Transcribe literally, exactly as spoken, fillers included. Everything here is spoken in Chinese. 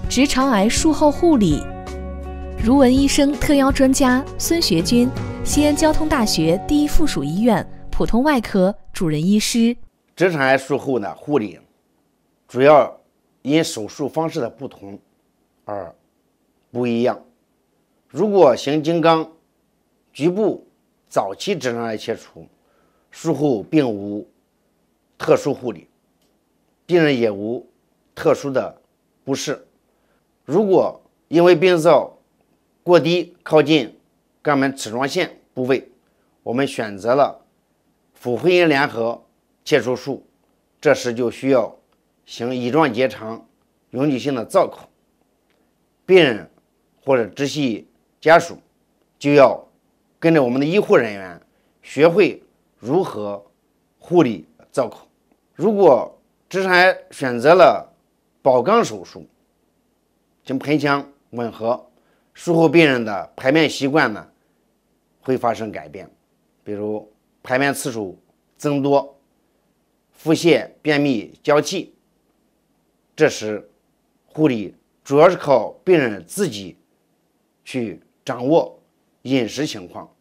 直肠癌术后护理。如文医生特邀专家孙学军，西安交通大学第一附属医院普通外科主任医师。 直肠癌术后呢护理，主要因手术方式的不同而不一样。如果行经肛局部早期直肠癌切除，术后并无特殊护理，病人也无特殊的不适。如果因为病灶过低靠近肛门齿状线部位，我们选择了腹会阴联合切除术，这时就需要行乙状结肠永久性的造口，病人或者直系家属就要跟着我们的医护人员学会如何护理造口。如果直肠癌选择了保肛手术，经盆腔吻合，术后病人的排便习惯呢会发生改变，比如排便次数增多，腹泻、便秘、交气。这时护理主要是靠病人自己去掌握饮食情况，